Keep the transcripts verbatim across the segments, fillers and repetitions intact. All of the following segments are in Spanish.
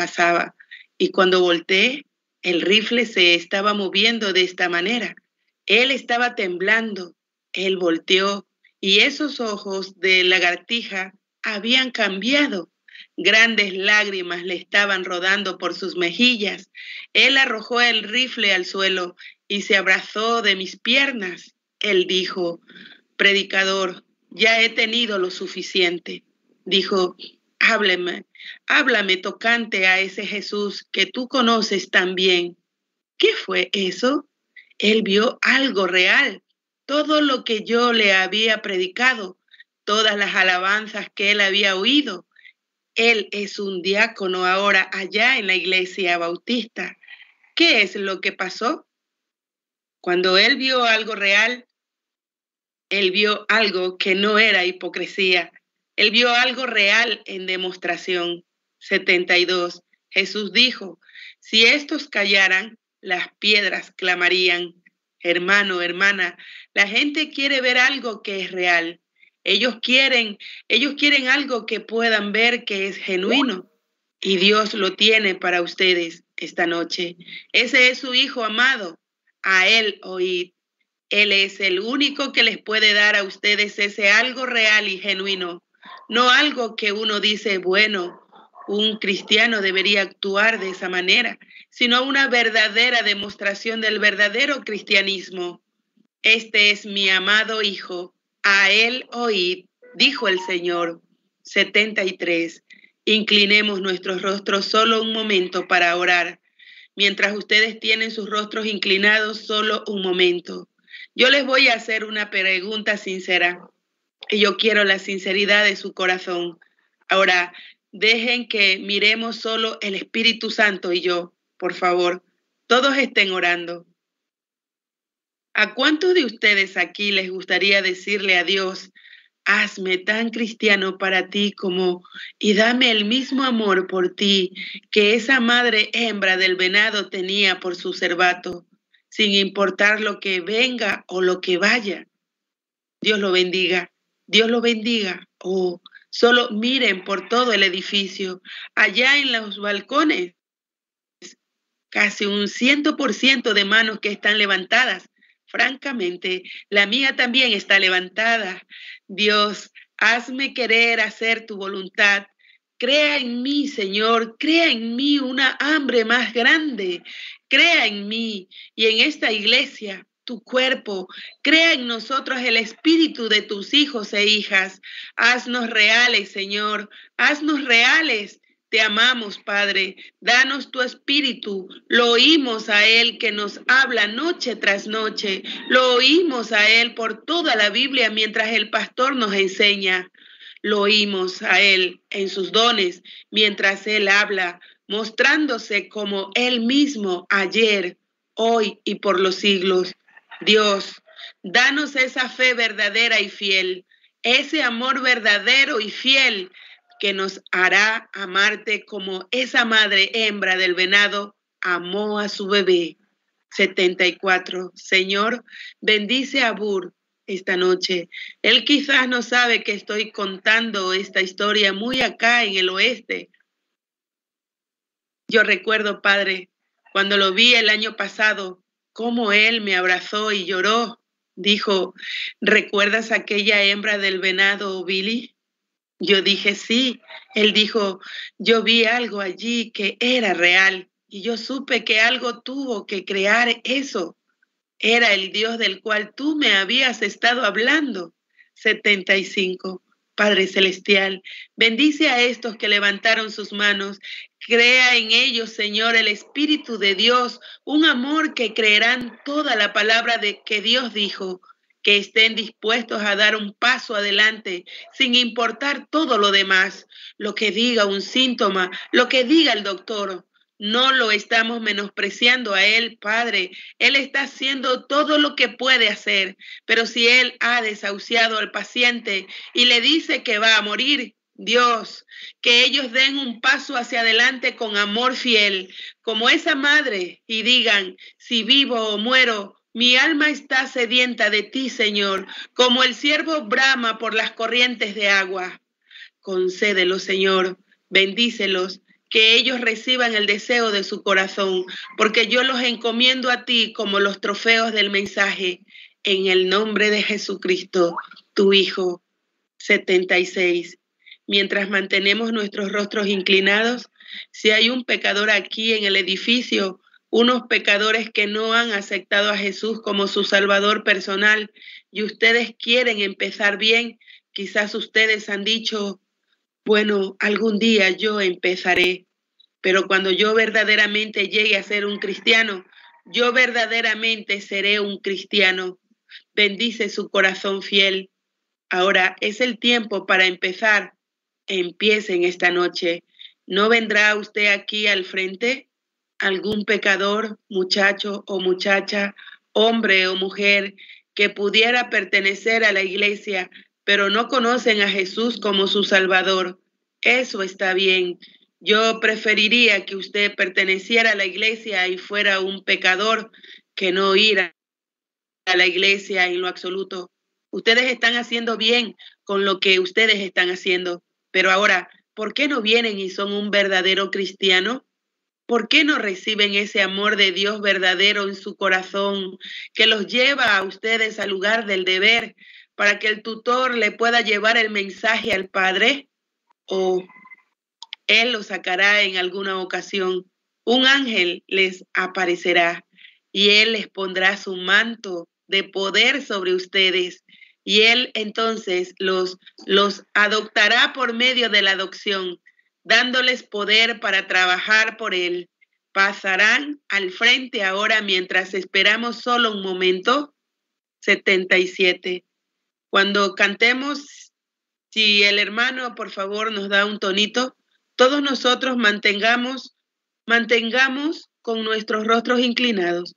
pasaba, y cuando volteé, el rifle se estaba moviendo de esta manera. Él estaba temblando, él volteó, y esos ojos de lagartija habían cambiado. Grandes lágrimas le estaban rodando por sus mejillas. Él arrojó el rifle al suelo y se abrazó de mis piernas. Él dijo: predicador, ya he tenido lo suficiente. Dijo: háblame, háblame tocante a ese Jesús que tú conoces tan bien. ¿Qué fue eso? Él vio algo real, todo lo que yo le había predicado, todas las alabanzas que él había oído. Él es un diácono ahora allá en la iglesia bautista. ¿Qué es lo que pasó? Cuando él vio algo real, él vio algo que no era hipocresía. Él vio algo real en demostración. setenta y dos. Jesús dijo: si estos callaran, las piedras clamarían. Hermano, hermana, la gente quiere ver algo que es real. Ellos quieren, ellos quieren algo que puedan ver que es genuino. Y Dios lo tiene para ustedes esta noche. Ese es su Hijo amado. A Él oíd. Él es el único que les puede dar a ustedes ese algo real y genuino. No algo que uno dice, bueno, un cristiano debería actuar de esa manera, sino una verdadera demostración del verdadero cristianismo. Este es mi amado Hijo, a Él oíd, dijo el Señor. setenta y tres. Inclinemos nuestros rostros solo un momento para orar. Mientras ustedes tienen sus rostros inclinados, solo un momento. Yo les voy a hacer una pregunta sincera y yo quiero la sinceridad de su corazón. Ahora, dejen que miremos solo el Espíritu Santo y yo, por favor. Todos estén orando. ¿A cuántos de ustedes aquí les gustaría decirle a Dios: hazme tan cristiano para ti como, y dame el mismo amor por ti que esa madre hembra del venado tenía por su cervato, sin importar lo que venga o lo que vaya? Dios lo bendiga, Dios lo bendiga. Oh, solo miren por todo el edificio, allá en los balcones, casi un ciento por ciento de manos que están levantadas. Francamente, la mía también está levantada. Dios, hazme querer hacer tu voluntad. Crea en mí, Señor, crea en mí una hambre más grande. Crea en mí y en esta iglesia, tu cuerpo. Crea en nosotros el espíritu de tus hijos e hijas. Haznos reales, Señor, haznos reales. Te amamos, Padre. Danos tu espíritu. Lo oímos a Él que nos habla noche tras noche. Lo oímos a Él por toda la Biblia mientras el pastor nos enseña. Lo oímos a Él en sus dones mientras Él habla, mostrándose como Él mismo ayer, hoy y por los siglos. Dios, danos esa fe verdadera y fiel, ese amor verdadero y fiel que nos hará amarte como esa madre hembra del venado amó a su bebé. setenta y cuatro. Señor, bendice a Bur esta noche. Él quizás no sabe que estoy contando esta historia muy acá en el oeste. Yo recuerdo, Padre, cuando lo vi el año pasado, cómo él me abrazó y lloró. Dijo: ¿recuerdas aquella hembra del venado, Billy? Yo dije sí. Él dijo: yo vi algo allí que era real y yo supe que algo tuvo que crear eso. Era el Dios del cual tú me habías estado hablando. setenta y cinco. Padre Celestial, bendice a estos que levantaron sus manos. Crea en ellos, Señor, el Espíritu de Dios, un amor que creerán toda la palabra de que Dios dijo. Que estén dispuestos a dar un paso adelante sin importar todo lo demás, lo que diga un síntoma, lo que diga el doctor. No lo estamos menospreciando a Él, Padre. Él está haciendo todo lo que puede hacer, pero si Él ha desahuciado al paciente y le dice que va a morir, Dios, que ellos den un paso hacia adelante con amor fiel, como esa madre, y digan: si vivo o muero, mi alma está sedienta de ti, Señor, como el ciervo brama por las corrientes de agua. Concédelo, Señor, bendícelos, que ellos reciban el deseo de su corazón, porque yo los encomiendo a ti como los trofeos del mensaje, en el nombre de Jesucristo, tu Hijo. setenta y seis. Mientras mantenemos nuestros rostros inclinados, si hay un pecador aquí en el edificio, unos pecadores que no han aceptado a Jesús como su Salvador personal y ustedes quieren empezar bien, quizás ustedes han dicho, bueno, algún día yo empezaré, pero cuando yo verdaderamente llegue a ser un cristiano, yo verdaderamente seré un cristiano. Bendice su corazón fiel. Ahora es el tiempo para empezar. Empiecen esta noche. ¿No vendrá usted aquí al frente? ¿Algún pecador, muchacho o muchacha, hombre o mujer, que pudiera pertenecer a la iglesia, pero no conocen a Jesús como su Salvador? Eso está bien. Yo preferiría que usted perteneciera a la iglesia y fuera un pecador que no ir a la iglesia en lo absoluto. Ustedes están haciendo bien con lo que ustedes están haciendo, pero ahora, ¿por qué no vienen y son un verdadero cristiano? ¿Por qué no reciben ese amor de Dios verdadero en su corazón que los lleva a ustedes al lugar del deber para que el tutor le pueda llevar el mensaje al Padre? ¿O Él los sacará en alguna ocasión? Un ángel les aparecerá y Él les pondrá su manto de poder sobre ustedes y Él entonces los, los adoptará por medio de la adopción, dándoles poder para trabajar por Él. Pasarán al frente ahora mientras esperamos solo un momento. setenta y siete. Cuando cantemos, si el hermano por favor nos da un tonito, todos nosotros mantengamos, mantengamos con nuestros rostros inclinados,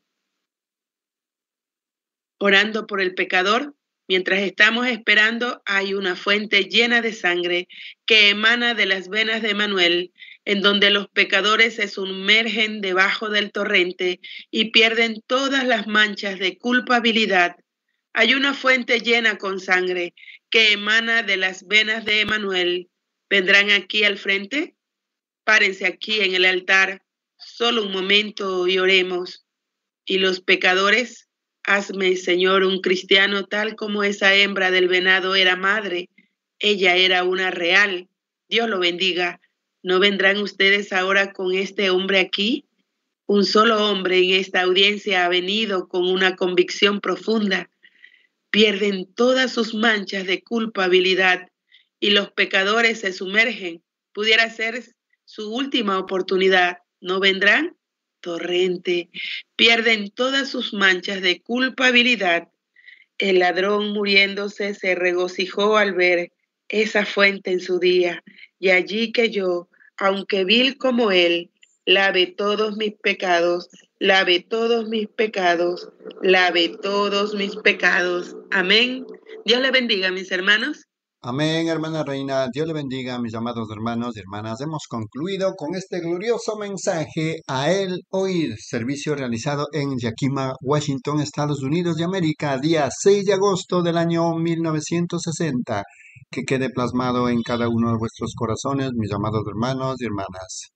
orando por el pecador. Mientras estamos esperando, hay una fuente llena de sangre que emana de las venas de Manuel, en donde los pecadores se sumergen debajo del torrente y pierden todas las manchas de culpabilidad. Hay una fuente llena con sangre que emana de las venas de Manuel. ¿Vendrán aquí al frente? Párense aquí en el altar, solo un momento y oremos. Y los pecadores, hazme, Señor, un cristiano tal como esa hembra del venado era madre. Ella era una real. Dios lo bendiga. ¿No vendrán ustedes ahora con este hombre aquí? Un solo hombre en esta audiencia ha venido con una convicción profunda. Pierden todas sus manchas de culpabilidad y los pecadores se sumergen. Pudiera ser su última oportunidad. ¿No vendrán? Torrente, pierden todas sus manchas de culpabilidad. El ladrón muriéndose se regocijó al ver esa fuente en su día, y allí que yo, aunque vil como él, lave todos mis pecados, lave todos mis pecados, lave todos mis pecados. Amén. Dios le bendiga, mis hermanos. Amén, hermana Reina. Dios le bendiga, mis amados hermanos y hermanas. Hemos concluido con este glorioso mensaje a él oír, servicio realizado en Yakima, Washington, Estados Unidos de América, día seis de agosto del año mil novecientos sesenta. Que quede plasmado en cada uno de vuestros corazones, mis amados hermanos y hermanas.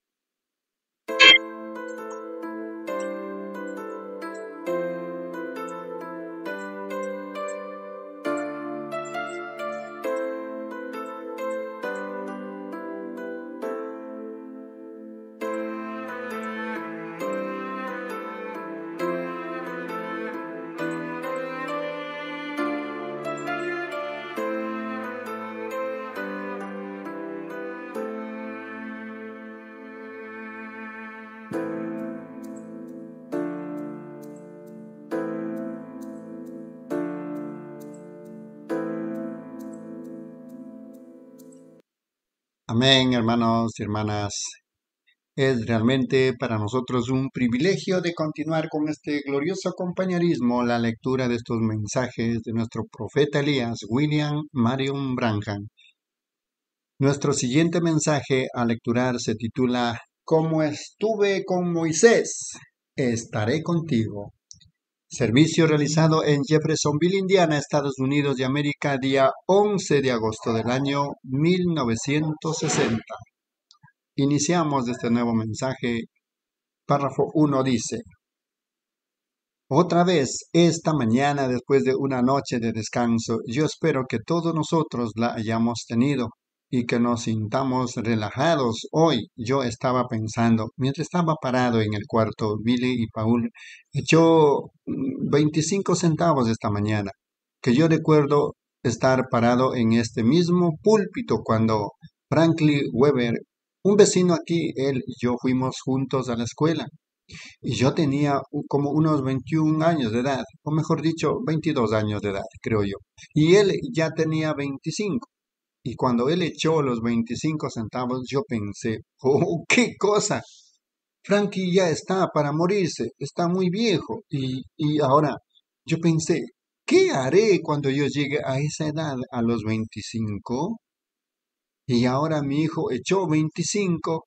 Amén, hermanos y hermanas. Es realmente para nosotros un privilegio de continuar con este glorioso compañerismo, la lectura de estos mensajes de nuestro profeta Elías, William Marion Branham. Nuestro siguiente mensaje a lecturar se titula Como estuve con Moisés, estaré contigo. Servicio realizado en Jeffersonville, Indiana, Estados Unidos de América, día once de agosto del año mil novecientos sesenta. iniciamos este nuevo mensaje. Párrafo uno dice: otra vez, esta mañana, después de una noche de descanso, yo espero que todos nosotros la hayamos tenido y que nos sintamos relajados. Hoy yo estaba pensando, mientras estaba parado en el cuarto, Billy y Paul echó mm, veinticinco centavos esta mañana, que yo recuerdo estar parado en este mismo púlpito cuando Franklin Weber, un vecino aquí, él y yo fuimos juntos a la escuela. Y yo tenía u- como unos veintiún años de edad, o mejor dicho, veintidós años de edad, creo yo. Y él ya tenía veinticinco. Y cuando él echó los veinticinco centavos, yo pensé, oh, qué cosa. Frankie ya está para morirse, está muy viejo. Y, y ahora yo pensé, ¿qué haré cuando yo llegue a esa edad, a los veinticinco? Y ahora mi hijo echó veinticinco.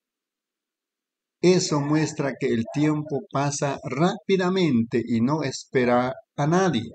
Eso muestra que el tiempo pasa rápidamente y no espera a nadie.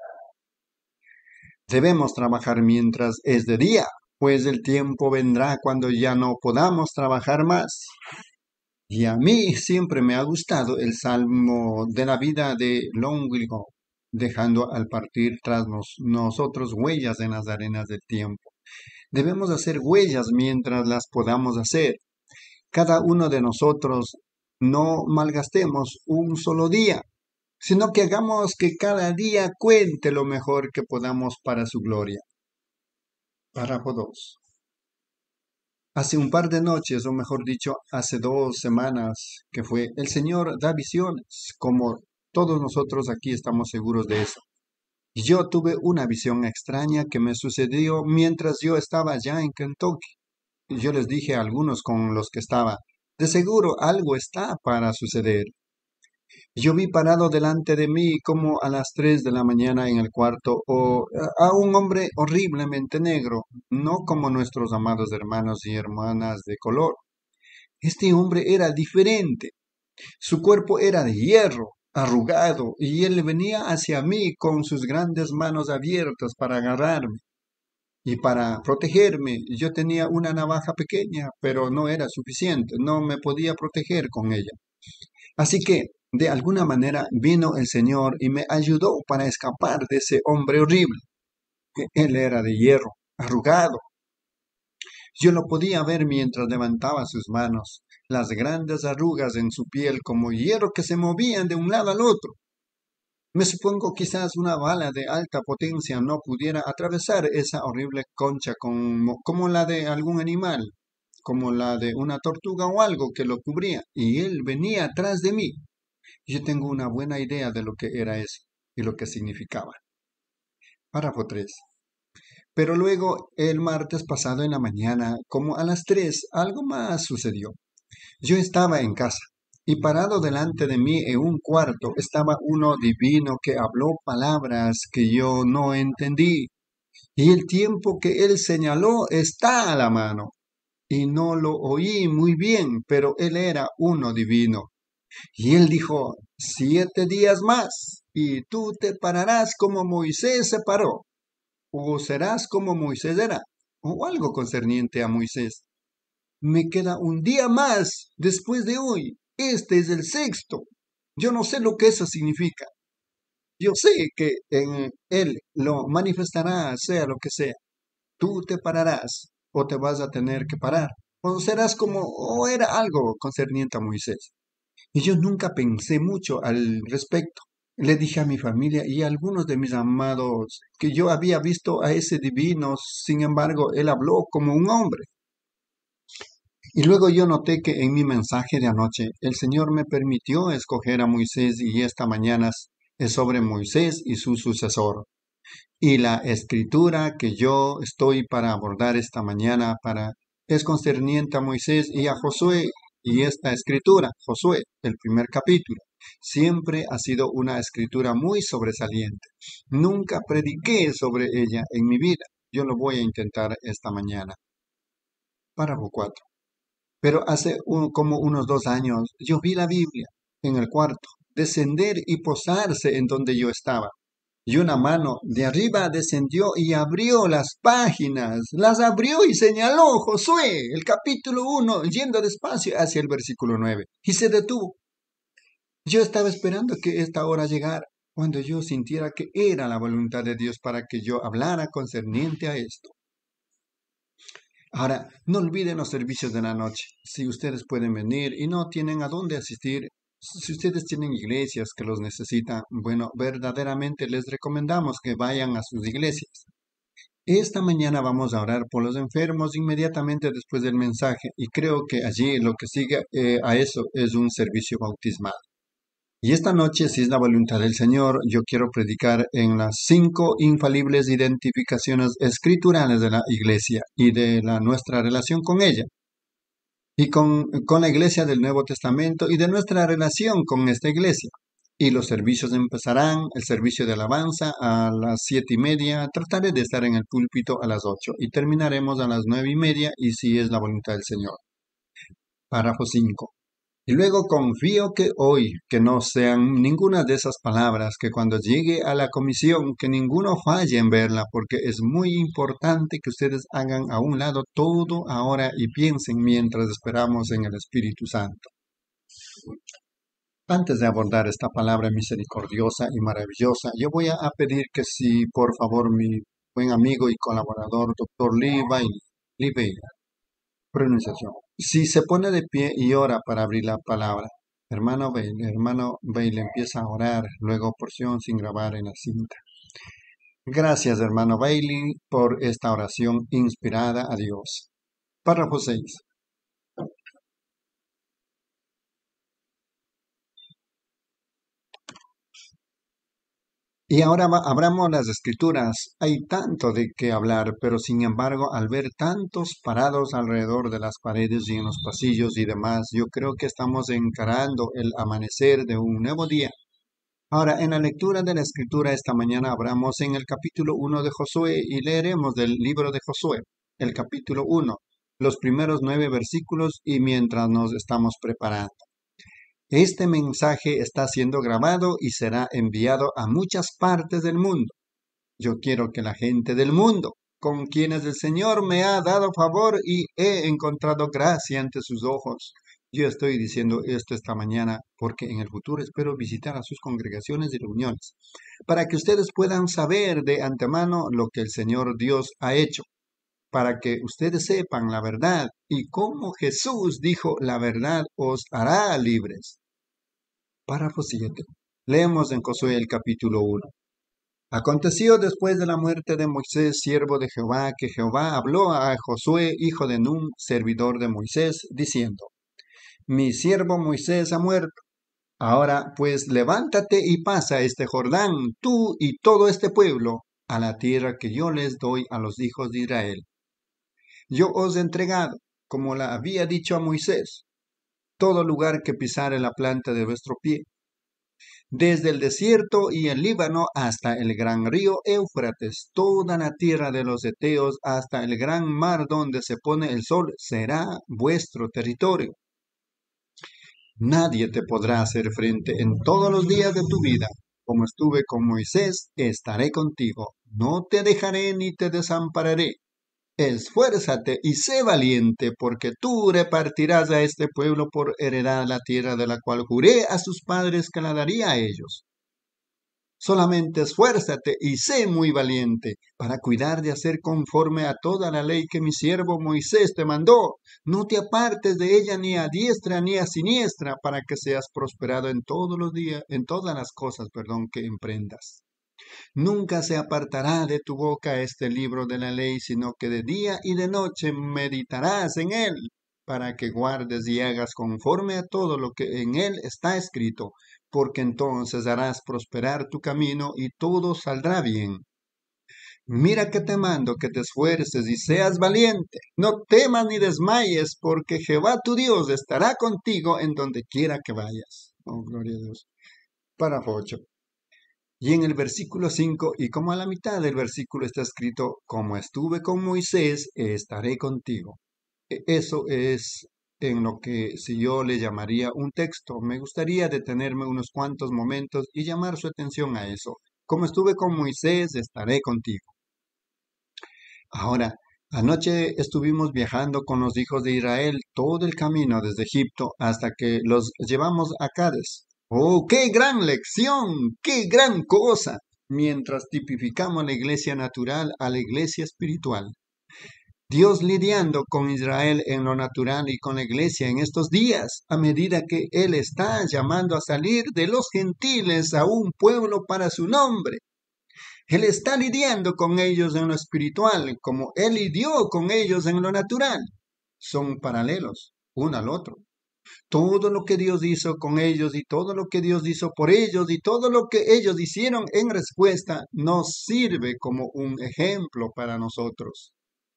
Debemos trabajar mientras es de día, pues el tiempo vendrá cuando ya no podamos trabajar más. Y a mí siempre me ha gustado el salmo de la vida de Longwigo, dejando al partir tras nos- nosotros huellas en las arenas del tiempo. Debemos hacer huellas mientras las podamos hacer. Cada uno de nosotros no malgastemos un solo día, sino que hagamos que cada día cuente lo mejor que podamos para su gloria. Párrafo dos. Hace un par de noches, o mejor dicho, hace dos semanas que fue, el Señor da visiones, como todos nosotros aquí estamos seguros de eso. Y yo tuve una visión extraña que me sucedió mientras yo estaba allá en Kentucky. Y yo les dije a algunos con los que estaba, de seguro algo está para suceder. Yo vi parado delante de mí como a las tres de la mañana en el cuarto o a a un hombre horriblemente negro, no como nuestros amados hermanos y hermanas de color. Este hombre era diferente. Su cuerpo era de hierro, arrugado, y él venía hacia mí con sus grandes manos abiertas para agarrarme y para protegerme. Yo tenía una navaja pequeña, pero no era suficiente, no me podía proteger con ella. Así que, de alguna manera, vino el Señor y me ayudó para escapar de ese hombre horrible. Él era de hierro, arrugado. Yo lo podía ver mientras levantaba sus manos, las grandes arrugas en su piel como hierro que se movían de un lado al otro. Me supongo quizás una bala de alta potencia no pudiera atravesar esa horrible concha como, como la de algún animal, como la de una tortuga o algo que lo cubría, y él venía atrás de mí. Yo tengo una buena idea de lo que era eso y lo que significaba. Párrafo tres. Pero luego, el martes pasado en la mañana, como a las tres, algo más sucedió. Yo estaba en casa y parado delante de mí en un cuarto estaba uno divino que habló palabras que yo no entendí. Y el tiempo que él señaló está a la mano. Y no lo oí muy bien, pero él era uno divino. Y él dijo, siete días más, y tú te pararás como Moisés se paró, o serás como Moisés era, o algo concerniente a Moisés. Me queda un día más después de hoy. Este es el sexto. Yo no sé lo que eso significa. Yo sé que en él lo manifestará, sea lo que sea. Tú te pararás, o te vas a tener que parar, o serás como, o era algo concerniente a Moisés. Y yo nunca pensé mucho al respecto. Le dije a mi familia y a algunos de mis amados que yo había visto a ese divino, sin embargo, él habló como un hombre. Y luego yo noté que en mi mensaje de anoche el Señor me permitió escoger a Moisés y esta mañana es sobre Moisés y su sucesor. Y la escritura que yo estoy para abordar esta mañana para, es concerniente a Moisés y a Josué. Y esta escritura, Josué, el primer capítulo, siempre ha sido una escritura muy sobresaliente. Nunca prediqué sobre ella en mi vida. Yo lo voy a intentar esta mañana. Párrafo cuatro. Pero hace un- como unos dos años yo vi la Biblia en el cuarto, descender y posarse en donde yo estaba. Y una mano de arriba descendió y abrió las páginas, las abrió y señaló Josué, el capítulo uno, yendo despacio hacia el versículo nueve, y se detuvo. Yo estaba esperando que esta hora llegara, cuando yo sintiera que era la voluntad de Dios para que yo hablara concerniente a esto. Ahora, no olviden los servicios de la noche. Si ustedes pueden venir y no tienen a dónde asistir, si ustedes tienen iglesias que los necesitan, bueno, verdaderamente les recomendamos que vayan a sus iglesias. Esta mañana vamos a orar por los enfermos inmediatamente después del mensaje y creo que allí lo que sigue eh, a eso es un servicio bautismal. Y esta noche, si es la voluntad del Señor, yo quiero predicar en las cinco infalibles identificaciones escriturales de la iglesia y de la, nuestra relación con ella, y con, con la iglesia del Nuevo Testamento y de nuestra relación con esta iglesia. Y los servicios empezarán, el servicio de alabanza a las siete y media, trataré de estar en el púlpito a las ocho y terminaremos a las nueve y media y si es la voluntad del Señor. Párrafo cinco. Y luego confío que hoy, que no sean ninguna de esas palabras, que cuando llegue a la comisión, que ninguno falle en verla, porque es muy importante que ustedes hagan a un lado todo ahora y piensen mientras esperamos en el Espíritu Santo. Antes de abordar esta palabra misericordiosa y maravillosa, yo voy a pedir que si, por favor, mi buen amigo y colaborador, doctor Lee Bailey, Lee Bailey, pronunciación. Si se pone de pie y ora para abrir la palabra, hermano Bailey, hermano Bailey empieza a orar, luego porción sin grabar en la cinta. Gracias, hermano Bailey, por esta oración inspirada a Dios. Párrafo seis. Y ahora va, abramos las escrituras. Hay tanto de qué hablar, pero sin embargo, al ver tantos parados alrededor de las paredes y en los pasillos y demás, yo creo que estamos encarando el amanecer de un nuevo día. Ahora, en la lectura de la escritura esta mañana abramos en el capítulo uno de Josué y leeremos del libro de Josué, el capítulo uno, los primeros nueve versículos y mientras nos estamos preparando. Este mensaje está siendo grabado y será enviado a muchas partes del mundo. Yo quiero que la gente del mundo, con quienes el Señor me ha dado favor y he encontrado gracia ante sus ojos. Yo estoy diciendo esto esta mañana porque en el futuro espero visitar a sus congregaciones y reuniones, para que ustedes puedan saber de antemano lo que el Señor Dios ha hecho, para que ustedes sepan la verdad y cómo Jesús dijo, la verdad os hará libres. Párrafo siete. Leemos en Josué el capítulo uno. Aconteció después de la muerte de Moisés, siervo de Jehová, que Jehová habló a Josué, hijo de Nun, servidor de Moisés, diciendo, mi siervo Moisés ha muerto. Ahora pues levántate y pasa este Jordán, tú y todo este pueblo, a la tierra que yo les doy a los hijos de Israel. Yo os he entregado, como la había dicho a Moisés, todo lugar que pisare la planta de vuestro pie, desde el desierto y el Líbano hasta el gran río Éufrates, toda la tierra de los heteos hasta el gran mar donde se pone el sol, será vuestro territorio. Nadie te podrá hacer frente en todos los días de tu vida. Como estuve con Moisés, estaré contigo. No te dejaré ni te desampararé. Esfuérzate y sé valiente, porque tú repartirás a este pueblo por heredad la tierra de la cual juré a sus padres que la daría a ellos. Solamente esfuérzate y sé muy valiente para cuidar de hacer conforme a toda la ley que mi siervo Moisés te mandó. No te apartes de ella ni a diestra ni a siniestra, para que seas prosperado en todos los días, en todas las cosas, perdón, que emprendas. Nunca se apartará de tu boca este libro de la ley, sino que de día y de noche meditarás en él, para que guardes y hagas conforme a todo lo que en él está escrito, porque entonces harás prosperar tu camino y todo saldrá bien. Mira que te mando que te esfuerces y seas valiente. No temas ni desmayes, porque Jehová tu Dios estará contigo en donde quiera que vayas. Oh, gloria a Dios. Párrafo ocho. Y en el versículo cinco, y como a la mitad del versículo está escrito, como estuve con Moisés, estaré contigo. Eso es en lo que si yo le llamaría un texto. Me gustaría detenerme unos cuantos momentos y llamar su atención a eso. como estuve con Moisés, estaré contigo. Ahora, anoche estuvimos viajando con los hijos de Israel todo el camino desde Egipto hasta que los llevamos a Cádiz. ¡Oh, qué gran lección! ¡Qué gran cosa! Mientras tipificamos la iglesia natural a la iglesia espiritual. Dios lidiando con Israel en lo natural y con la iglesia en estos días, a medida que Él está llamando a salir de los gentiles a un pueblo para su nombre. Él está lidiando con ellos en lo espiritual, como Él lidió con ellos en lo natural. Son paralelos, uno al otro. Todo lo que Dios hizo con ellos y todo lo que Dios hizo por ellos y todo lo que ellos hicieron en respuesta nos sirve como un ejemplo para nosotros.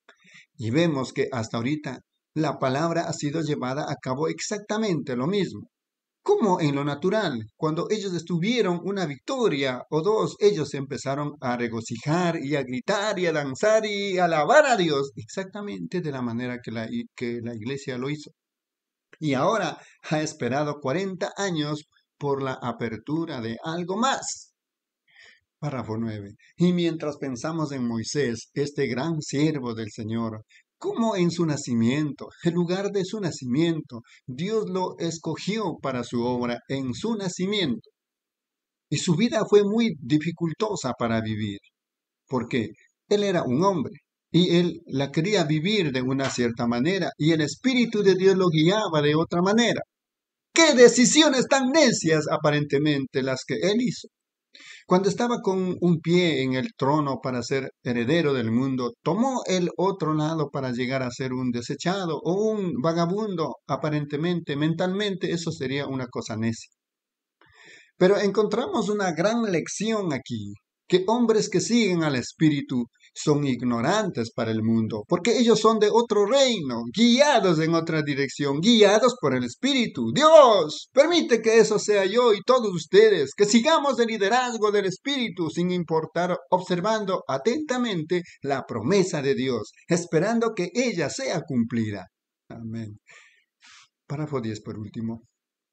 Y vemos que hasta ahorita la palabra ha sido llevada a cabo exactamente lo mismo. Como en lo natural, cuando ellos estuvieron una victoria o dos, ellos empezaron a regocijar y a gritar y a danzar y a alabar a Dios, exactamente de la manera que la, que la iglesia lo hizo. Y ahora ha esperado cuarenta años por la apertura de algo más. Párrafo nueve. Y mientras pensamos en Moisés, este gran siervo del Señor, como en su nacimiento, el lugar de su nacimiento, Dios lo escogió para su obra en su nacimiento. Y su vida fue muy dificultosa para vivir, porque él era un hombre y él la quería vivir de una cierta manera y el Espíritu de Dios lo guiaba de otra manera. ¡Qué decisiones tan necias aparentemente las que él hizo! Cuando estaba con un pie en el trono para ser heredero del mundo, tomó el otro lado para llegar a ser un desechado o un vagabundo, aparentemente, mentalmente, eso sería una cosa necia. Pero encontramos una gran lección aquí, que hombres que siguen al Espíritu son ignorantes para el mundo, porque ellos son de otro reino, guiados en otra dirección, guiados por el Espíritu. Dios, permite que eso sea yo y todos ustedes, que sigamos el liderazgo del Espíritu sin importar, observando atentamente la promesa de Dios, esperando que ella sea cumplida. Amén. Párrafo diez por último.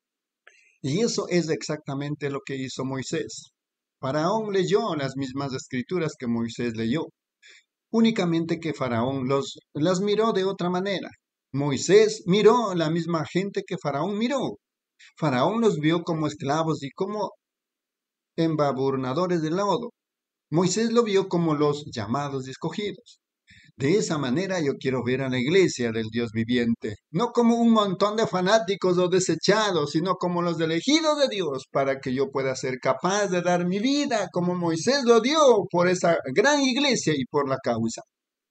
Y eso es exactamente lo que hizo Moisés. Faraón leyó las mismas escrituras que Moisés leyó, únicamente que Faraón los, las miró de otra manera. Moisés miró la misma gente que Faraón miró. Faraón los vio como esclavos y como embaburnadores de lodo. Moisés lo vio como los llamados y escogidos. De esa manera yo quiero ver a la iglesia del Dios viviente, no como un montón de fanáticos o desechados, sino como los elegidos de Dios, para que yo pueda ser capaz de dar mi vida como Moisés lo dio por esa gran iglesia y por la causa.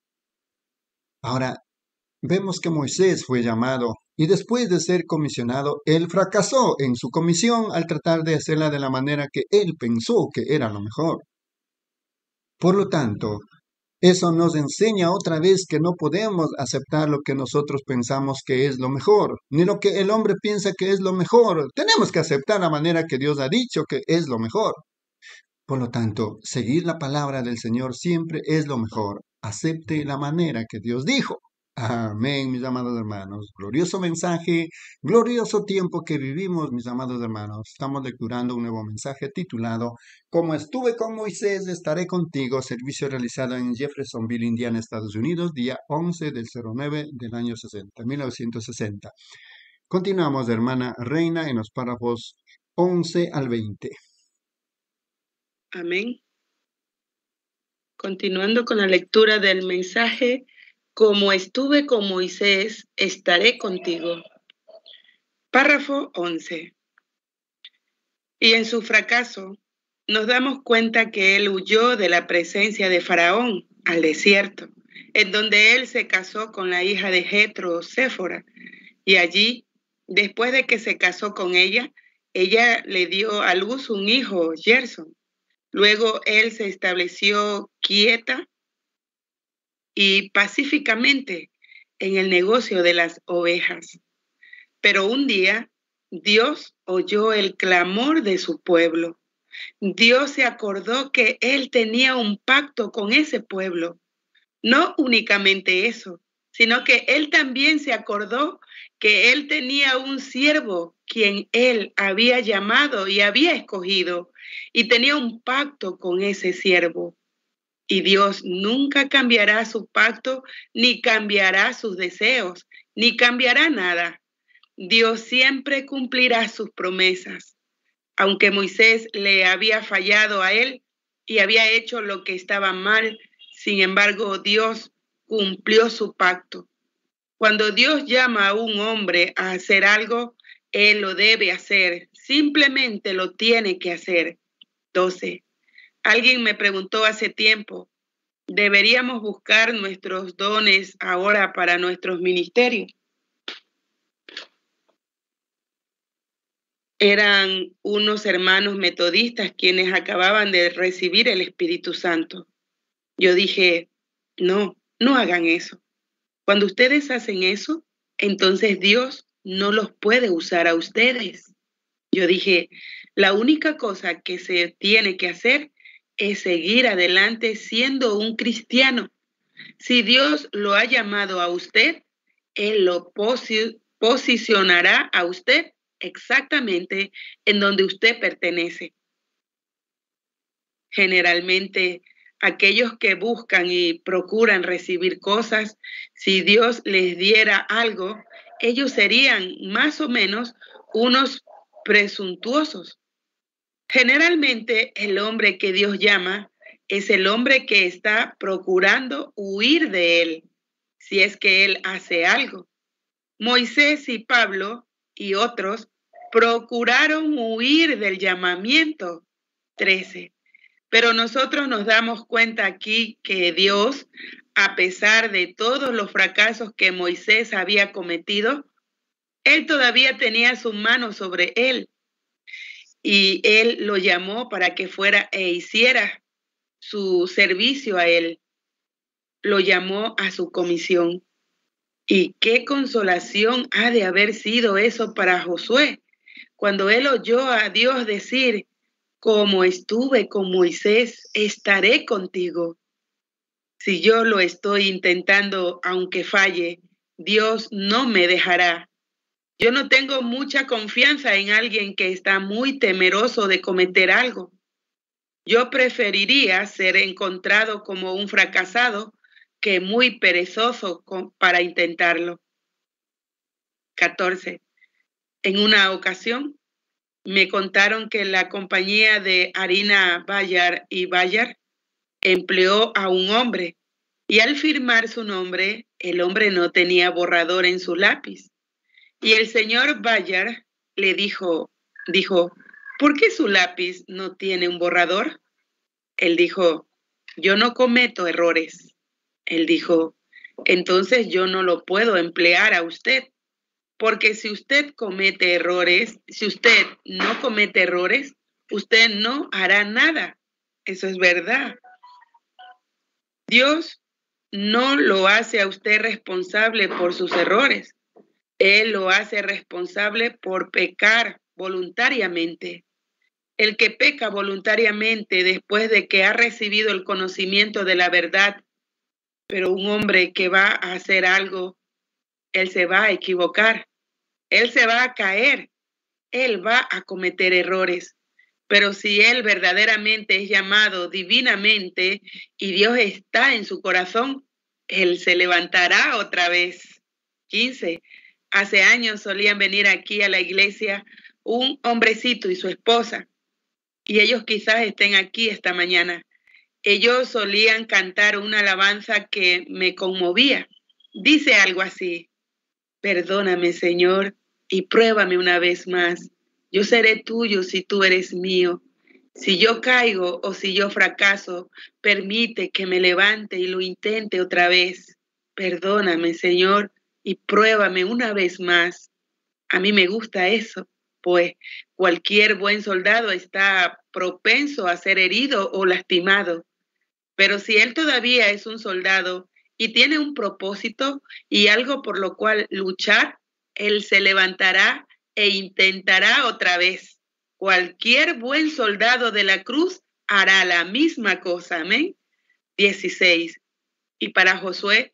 Ahora, vemos que Moisés fue llamado y después de ser comisionado, él fracasó en su comisión al tratar de hacerla de la manera que él pensó que era lo mejor. Por lo tanto, eso nos enseña otra vez que no podemos aceptar lo que nosotros pensamos que es lo mejor, ni lo que el hombre piensa que es lo mejor. Tenemos que aceptar la manera que Dios ha dicho que es lo mejor. Por lo tanto, seguir la palabra del Señor siempre es lo mejor. Acepte la manera que Dios dijo. Amén, mis amados hermanos. Glorioso mensaje, glorioso tiempo que vivimos, mis amados hermanos. Estamos lecturando un nuevo mensaje titulado Como estuve con Moisés, estaré contigo. Servicio realizado en Jeffersonville, Indiana, Estados Unidos, día once del nueve del año sesenta, mil novecientos sesenta. Continuamos, hermana Reina, en los párrafos once al veinte. Amén. Continuando con la lectura del mensaje, como estuve con Moisés, estaré contigo. Párrafo once. Y en su fracaso, nos damos cuenta que él huyó de la presencia de Faraón al desierto, en donde él se casó con la hija de Jetro, Séfora, y allí, después de que se casó con ella, ella le dio a luz un hijo, Gerson. Luego él se estableció quieta y pacíficamente en el negocio de las ovejas. Pero un día Dios oyó el clamor de su pueblo. Dios se acordó que él tenía un pacto con ese pueblo. No únicamente eso, sino que él también se acordó que él tenía un siervo quien él había llamado y había escogido, y tenía un pacto con ese siervo. Y Dios nunca cambiará su pacto, ni cambiará sus deseos, ni cambiará nada. Dios siempre cumplirá sus promesas. Aunque Moisés le había fallado a él y había hecho lo que estaba mal, sin embargo, Dios cumplió su pacto. Cuando Dios llama a un hombre a hacer algo, él lo debe hacer, simplemente lo tiene que hacer. doce. Alguien me preguntó hace tiempo, ¿deberíamos buscar nuestros dones ahora para nuestros ministerios? Eran unos hermanos metodistas quienes acababan de recibir el Espíritu Santo. Yo dije, no, no hagan eso. Cuando ustedes hacen eso, entonces Dios no los puede usar a ustedes. Yo dije, la única cosa que se tiene que hacer es seguir adelante siendo un cristiano. Si Dios lo ha llamado a usted, Él lo posi- posicionará a usted exactamente en donde usted pertenece. Generalmente, aquellos que buscan y procuran recibir cosas, si Dios les diera algo, ellos serían más o menos unos presuntuosos. Generalmente, el hombre que Dios llama es el hombre que está procurando huir de él, si es que él hace algo. Moisés y Pablo y otros procuraron huir del llamamiento. trece. Pero nosotros nos damos cuenta aquí que Dios, a pesar de todos los fracasos que Moisés había cometido, él todavía tenía su mano sobre él. Y él lo llamó para que fuera e hiciera su servicio a él. Lo llamó a su comisión. Y qué consolación ha de haber sido eso para Josué, cuando él oyó a Dios decir, como estuve con Moisés, estaré contigo. Si yo lo estoy intentando, aunque falle, Dios no me dejará. Yo no tengo mucha confianza en alguien que está muy temeroso de cometer algo. Yo preferiría ser encontrado como un fracasado que muy perezoso para intentarlo. catorce. En una ocasión, me contaron que la compañía de harina Bayar y Bayar empleó a un hombre y al firmar su nombre, el hombre no tenía borrador en su lápiz. Y el señor Bayar le dijo, dijo, ¿por qué su lápiz no tiene un borrador? Él dijo, yo no cometo errores. Él dijo, entonces yo no lo puedo emplear a usted. Porque si usted comete errores, si usted no comete errores, usted no hará nada. Eso es verdad. Dios no lo hace a usted responsable por sus errores. Él lo hace responsable por pecar voluntariamente. El que peca voluntariamente después de que ha recibido el conocimiento de la verdad, pero un hombre que va a hacer algo, él se va a equivocar. Él se va a caer, él va a cometer errores, pero si él verdaderamente es llamado divinamente y Dios está en su corazón, él se levantará otra vez. quince. Hace años solían venir aquí a la iglesia un hombrecito y su esposa, y ellos quizás estén aquí esta mañana. Ellos solían cantar una alabanza que me conmovía. Dice algo así, perdóname, Señor, y pruébame una vez más. Yo seré tuyo si tú eres mío. Si yo caigo o si yo fracaso, permite que me levante y lo intente otra vez. Perdóname, Señor, y pruébame una vez más. A mí me gusta eso, pues cualquier buen soldado está propenso a ser herido o lastimado. Pero si él todavía es un soldado y tiene un propósito y algo por lo cual luchar, él se levantará e intentará otra vez. Cualquier buen soldado de la cruz hará la misma cosa. Amén. dieciséis. Y para Josué,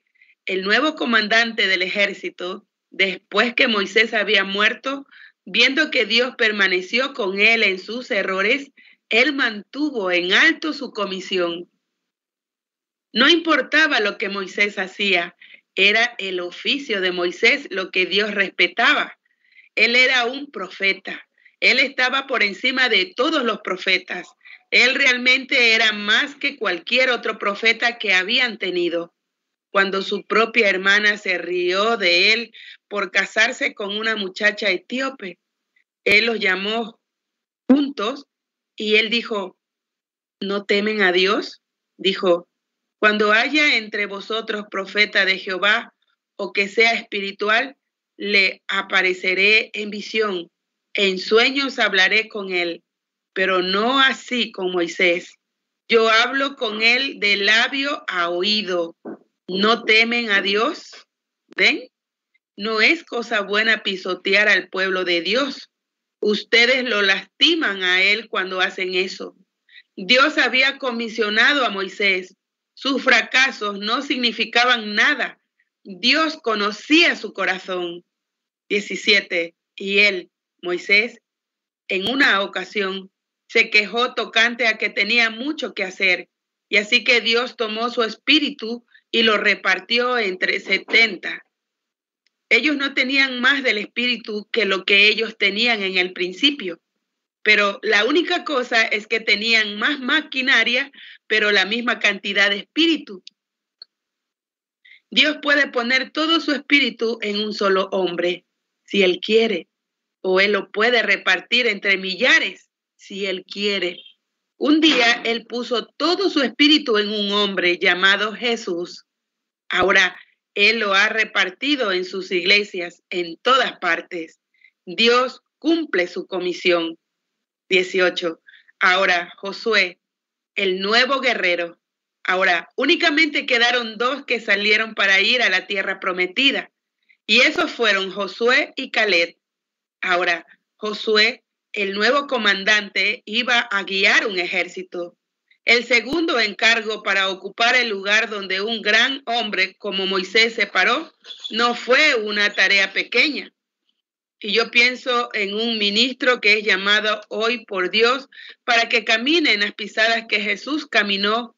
el nuevo comandante del ejército, después que Moisés había muerto, viendo que Dios permaneció con él en sus errores, él mantuvo en alto su comisión. No importaba lo que Moisés hacía, era el oficio de Moisés lo que Dios respetaba. Él era un profeta, él estaba por encima de todos los profetas. Él realmente era más que cualquier otro profeta que habían tenido. Cuando su propia hermana se rió de él por casarse con una muchacha etíope, él los llamó juntos y él dijo, ¿no temen a Dios? Dijo, cuando haya entre vosotros profeta de Jehová o que sea espiritual, le apareceré en visión, en sueños hablaré con él, pero no así con Moisés. Yo hablo con él de labio a oído. ¿No temen a Dios? ¿Ven? No es cosa buena pisotear al pueblo de Dios. Ustedes lo lastiman a él cuando hacen eso. Dios había comisionado a Moisés. Sus fracasos no significaban nada. Dios conocía su corazón. diecisiete. Y él, Moisés, en una ocasión se quejó tocante a que tenía mucho que hacer. Y así que Dios tomó su espíritu y lo repartió entre setenta. Ellos no tenían más del espíritu que lo que ellos tenían en el principio. Pero la única cosa es que tenían más maquinaria, pero la misma cantidad de espíritu. Dios puede poner todo su espíritu en un solo hombre, si Él quiere. O Él lo puede repartir entre millares, si Él quiere. Un día Él puso todo su espíritu en un hombre llamado Jesús. Ahora Él lo ha repartido en sus iglesias en todas partes. Dios cumple su comisión. dieciocho. Ahora Josué, el nuevo guerrero. Ahora únicamente quedaron dos que salieron para ir a la tierra prometida. Y esos fueron Josué y Caleb. Ahora Josué, el nuevo comandante, iba a guiar un ejército. El segundo encargo para ocupar el lugar donde un gran hombre como Moisés se paró no fue una tarea pequeña. Y yo pienso en un ministro que es llamado hoy por Dios para que camine en las pisadas que Jesús caminó.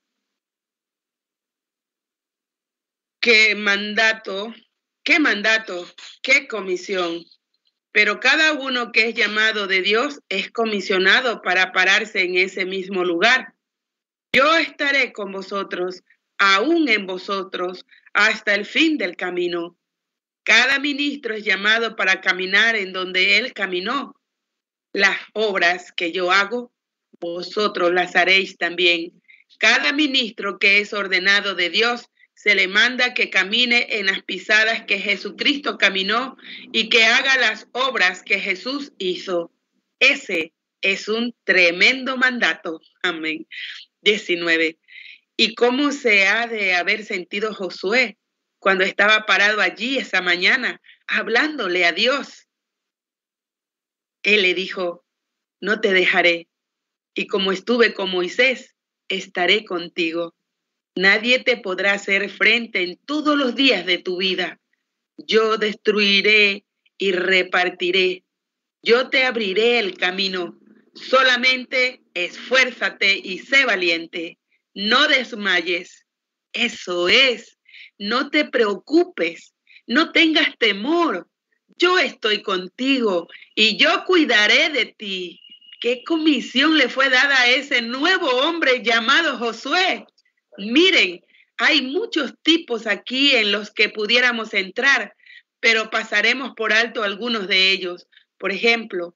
¿Qué mandato? ¿Qué mandato? ¿Qué comisión? Pero cada uno que es llamado de Dios es comisionado para pararse en ese mismo lugar. Yo estaré con vosotros, aún en vosotros, hasta el fin del camino. Cada ministro es llamado para caminar en donde él caminó. Las obras que yo hago, vosotros las haréis también. Cada ministro que es ordenado de Dios, se le manda que camine en las pisadas que Jesucristo caminó y que haga las obras que Jesús hizo. Ese es un tremendo mandato. Amén. diecinueve. ¿Y cómo se ha de haber sentido Josué cuando estaba parado allí esa mañana hablándole a Dios? Él le dijo, no te dejaré, y como estuve con Moisés, estaré contigo. Nadie te podrá hacer frente en todos los días de tu vida. Yo destruiré y repartiré. Yo te abriré el camino. Solamente esfuérzate y sé valiente. No desmayes. Eso es. No te preocupes. No tengas temor. Yo estoy contigo y yo cuidaré de ti. ¿Qué comisión le fue dada a ese nuevo hombre llamado Josué? Miren, hay muchos tipos aquí en los que pudiéramos entrar, pero pasaremos por alto algunos de ellos. Por ejemplo,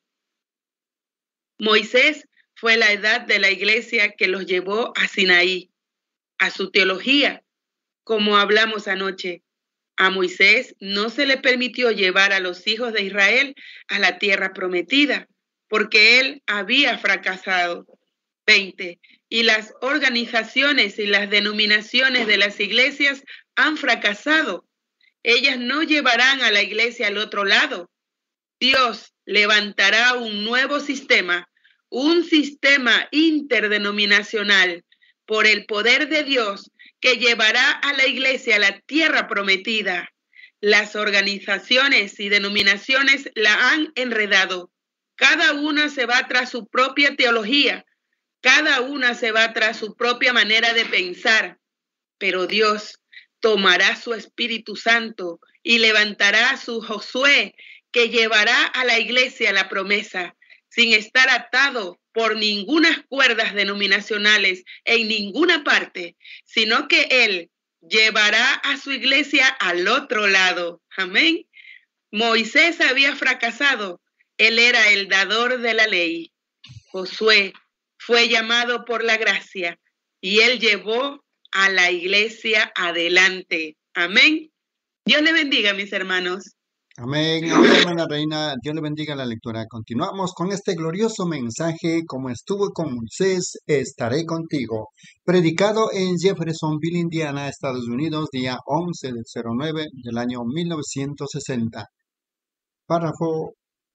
Moisés fue la edad de la iglesia que los llevó a Sinaí, a su teología, como hablamos anoche. A Moisés no se le permitió llevar a los hijos de Israel a la tierra prometida, porque él había fracasado. veinte. Y las organizaciones y las denominaciones de las iglesias han fracasado. Ellas no llevarán a la iglesia al otro lado. Dios levantará un nuevo sistema, un sistema interdenominacional por el poder de Dios que llevará a la iglesia a la tierra prometida. Las organizaciones y denominaciones la han enredado. Cada una se va tras su propia teología. Cada una se va tras su propia manera de pensar. Pero Dios tomará su Espíritu Santo y levantará a su Josué, que llevará a la iglesia la promesa, sin estar atado por ninguna cuerdas denominacionales en ninguna parte, sino que Él llevará a su iglesia al otro lado. Amén. Moisés había fracasado. Él era el dador de la ley. Josué fue llamado por la gracia y él llevó a la iglesia adelante. Amén. Dios le bendiga, mis hermanos. Amén, amén, hermana Reina. Dios le bendiga la lectura. Continuamos con este glorioso mensaje. Como estuvo con Moisés, estaré contigo. Predicado en Jeffersonville, Indiana, Estados Unidos, día once del cero nueve del año mil novecientos sesenta. Párrafo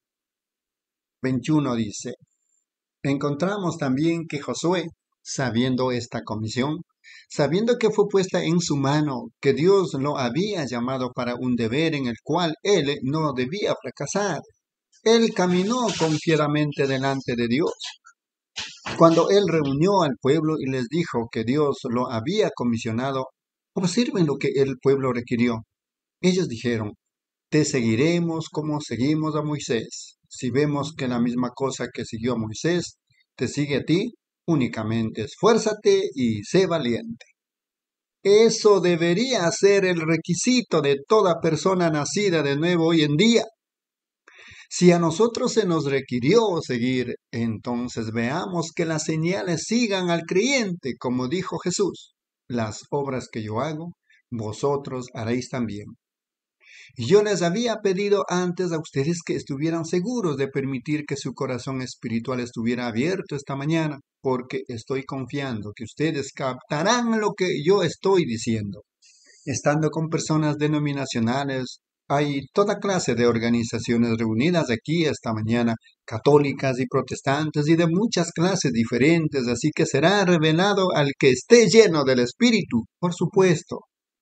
veintiuno dice: encontramos también que Josué, sabiendo esta comisión, sabiendo que fue puesta en su mano, que Dios lo había llamado para un deber en el cual él no debía fracasar, él caminó confiadamente delante de Dios. Cuando él reunió al pueblo y les dijo que Dios lo había comisionado, observen lo que el pueblo requirió. Ellos dijeron: te seguiremos como seguimos a Moisés. Si vemos que la misma cosa que siguió a Moisés te sigue a ti, únicamente esfuérzate y sé valiente. Eso debería ser el requisito de toda persona nacida de nuevo hoy en día. Si a nosotros se nos requirió seguir, entonces veamos que las señales sigan al creyente, como dijo Jesús: las obras que yo hago, vosotros haréis también. Y yo les había pedido antes a ustedes que estuvieran seguros de permitir que su corazón espiritual estuviera abierto esta mañana, porque estoy confiando que ustedes captarán lo que yo estoy diciendo. Estando con personas denominacionales, hay toda clase de organizaciones reunidas aquí esta mañana, católicas y protestantes y de muchas clases diferentes, así que será revelado al que esté lleno del Espíritu, por supuesto.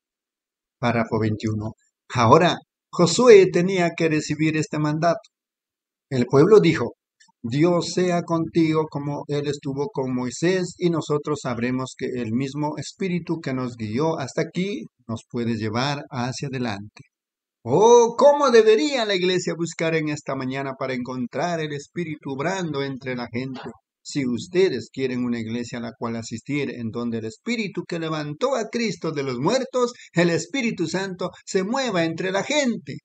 Párrafo veintiuno. Ahora, Josué tenía que recibir este mandato. El pueblo dijo: Dios sea contigo como Él estuvo con Moisés, y nosotros sabremos que el mismo Espíritu que nos guió hasta aquí nos puede llevar hacia adelante. Oh, ¿cómo debería la iglesia buscar en esta mañana para encontrar el Espíritu obrando entre la gente? Si ustedes quieren una iglesia a la cual asistir, en donde el Espíritu que levantó a Cristo de los muertos, el Espíritu Santo, se mueva entre la gente.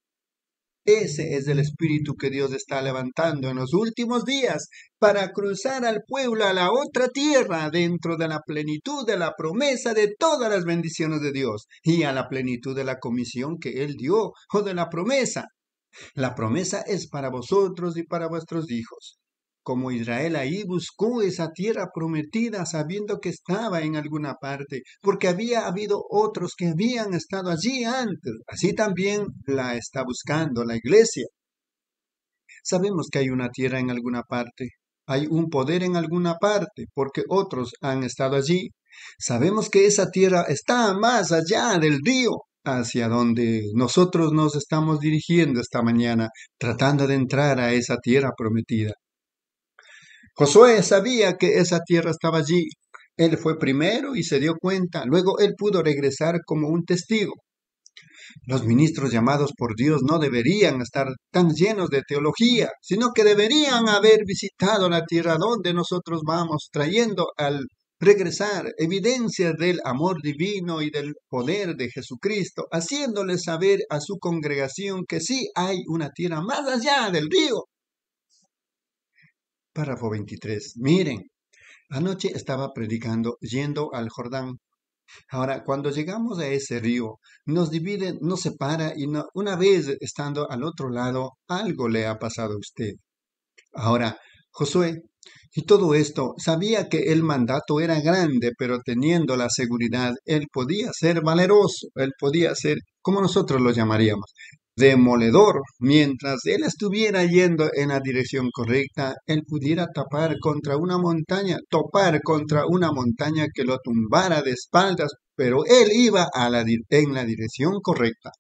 Ese es el Espíritu que Dios está levantando en los últimos días para cruzar al pueblo a la otra tierra, dentro de la plenitud de la promesa de todas las bendiciones de Dios y a la plenitud de la comisión que Él dio, o de la promesa. La promesa es para vosotros y para vuestros hijos. Como Israel ahí buscó esa tierra prometida sabiendo que estaba en alguna parte, porque había habido otros que habían estado allí antes. Así también la está buscando la iglesia. Sabemos que hay una tierra en alguna parte, hay un poder en alguna parte, porque otros han estado allí. Sabemos que esa tierra está más allá del río, hacia donde nosotros nos estamos dirigiendo esta mañana, tratando de entrar a esa tierra prometida. Josué sabía que esa tierra estaba allí. Él fue primero y se dio cuenta. Luego él pudo regresar como un testigo. Los ministros llamados por Dios no deberían estar tan llenos de teología, sino que deberían haber visitado la tierra donde nosotros vamos, trayendo al regresar evidencias del amor divino y del poder de Jesucristo, haciéndole saber a su congregación que sí hay una tierra más allá del río. Párrafo veintitrés. Miren, anoche estaba predicando yendo al Jordán. Ahora, cuando llegamos a ese río, nos divide, nos separa y no, una vez estando al otro lado, algo le ha pasado a usted. Ahora, Josué, y todo esto, sabía que el mandato era grande, pero teniendo la seguridad, él podía ser valeroso, él podía ser, como nosotros lo llamaríamos, demoledor. Mientras él estuviera yendo en la dirección correcta, él pudiera tapar contra una montaña, topar contra una montaña que lo tumbara de espaldas, pero él iba a la, en la dirección correcta.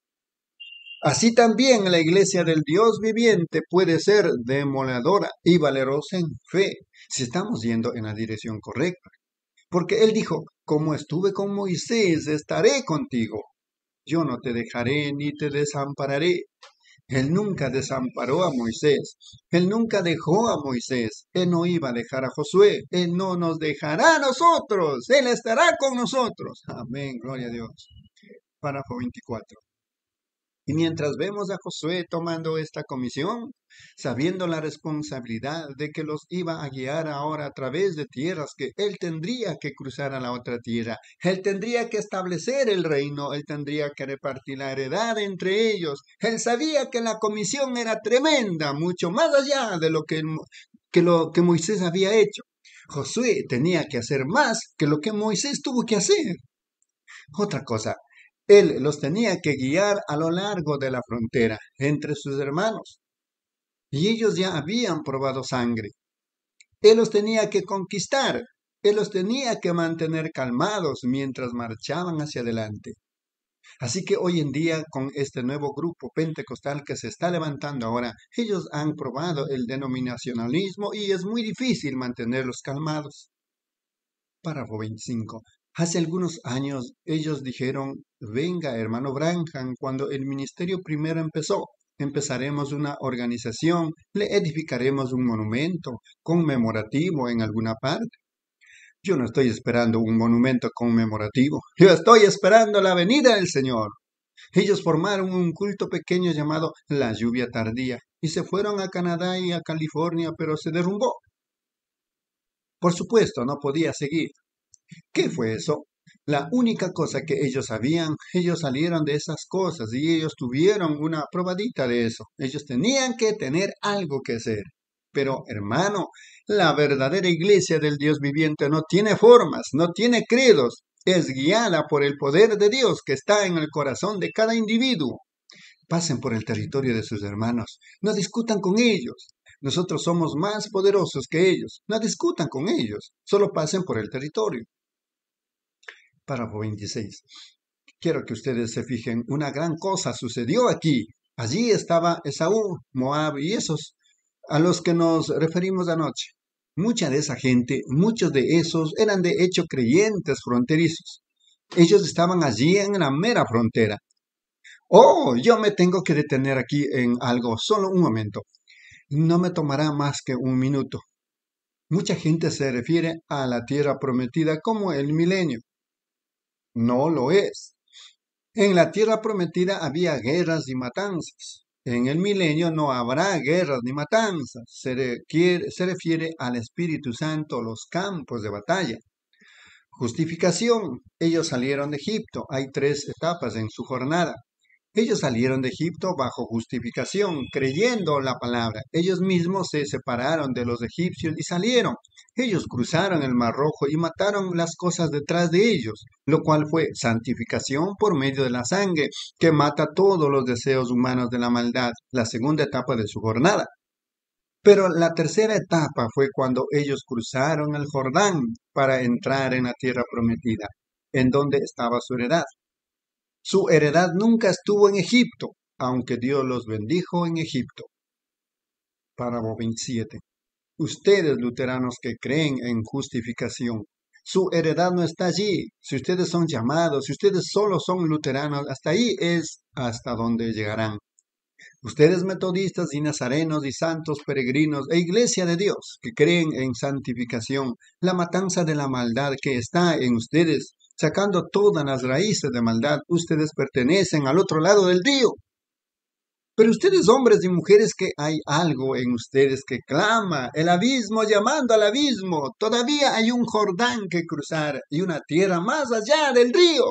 Así también la iglesia del Dios viviente puede ser demoledora y valerosa en fe, si estamos yendo en la dirección correcta. Porque él dijo, como estuve con Moisés, estaré contigo. Yo no te dejaré ni te desampararé. Él nunca desamparó a Moisés. Él nunca dejó a Moisés. Él no iba a dejar a Josué. Él no nos dejará a nosotros. Él estará con nosotros. Amén, gloria a Dios. Párrafo veinticuatro. Y mientras vemos a Josué tomando esta comisión, sabiendo la responsabilidad de que los iba a guiar ahora a través de tierras que él tendría que cruzar a la otra tierra, él tendría que establecer el reino, él tendría que repartir la heredad entre ellos, él sabía que la comisión era tremenda, mucho más allá de lo que, que, lo que Moisés había hecho. Josué tenía que hacer más que lo que Moisés tuvo que hacer. Otra cosa, él los tenía que guiar a lo largo de la frontera entre sus hermanos. Y ellos ya habían probado sangre. Él los tenía que conquistar. Él los tenía que mantener calmados mientras marchaban hacia adelante. Así que hoy en día, con este nuevo grupo pentecostal que se está levantando ahora, ellos han probado el denominacionalismo y es muy difícil mantenerlos calmados. Párrafo veinticinco. Hace algunos años ellos dijeron, venga hermano Branham, cuando el ministerio primero empezó, empezaremos una organización, le edificaremos un monumento conmemorativo en alguna parte. Yo no estoy esperando un monumento conmemorativo, yo estoy esperando la venida del Señor. Ellos formaron un culto pequeño llamado La Lluvia Tardía y se fueron a Canadá y a California, pero se derrumbó. Por supuesto, no podía seguir. ¿Qué fue eso? La única cosa que ellos sabían, ellos salieron de esas cosas y ellos tuvieron una probadita de eso. Ellos tenían que tener algo que hacer. Pero, hermano, la verdadera iglesia del Dios viviente no tiene formas, no tiene credos. Es guiada por el poder de Dios que está en el corazón de cada individuo. Pasen por el territorio de sus hermanos. No discutan con ellos. Nosotros somos más poderosos que ellos. No discutan con ellos. Solo pasen por el territorio. Párrafo veintiséis. Quiero que ustedes se fijen, una gran cosa sucedió aquí. Allí estaba Esaú, Moab y esos a los que nos referimos anoche. Mucha de esa gente, muchos de esos eran de hecho creyentes fronterizos. Ellos estaban allí en la mera frontera. Oh, yo me tengo que detener aquí en algo, solo un momento. No me tomará más que un minuto. Mucha gente se refiere a la tierra prometida como el milenio. No lo es. En la tierra prometida había guerras y matanzas. En el milenio no habrá guerras ni matanzas. Se requiere, se refiere al Espíritu Santo, los campos de batalla. Justificación. Ellos salieron de Egipto. Hay tres etapas en su jornada. Ellos salieron de Egipto bajo justificación, creyendo la palabra. Ellos mismos se separaron de los egipcios y salieron. Ellos cruzaron el Mar Rojo y mataron las cosas detrás de ellos, lo cual fue santificación por medio de la sangre, que mata todos los deseos humanos de la maldad, la segunda etapa de su jornada. Pero la tercera etapa fue cuando ellos cruzaron el Jordán para entrar en la tierra prometida, en donde estaba su heredad. Su heredad nunca estuvo en Egipto, aunque Dios los bendijo en Egipto. Párrafo veintisiete. Ustedes, luteranos que creen en justificación, su heredad no está allí. Si ustedes son llamados, si ustedes solo son luteranos, hasta ahí es hasta donde llegarán. Ustedes metodistas y nazarenos y santos peregrinos e iglesia de Dios que creen en santificación, la matanza de la maldad que está en ustedes, sacando todas las raíces de maldad, ustedes pertenecen al otro lado del río. Pero ustedes, hombres y mujeres, que hay algo en ustedes que clama, el abismo llamando al abismo. Todavía hay un Jordán que cruzar y una tierra más allá del río.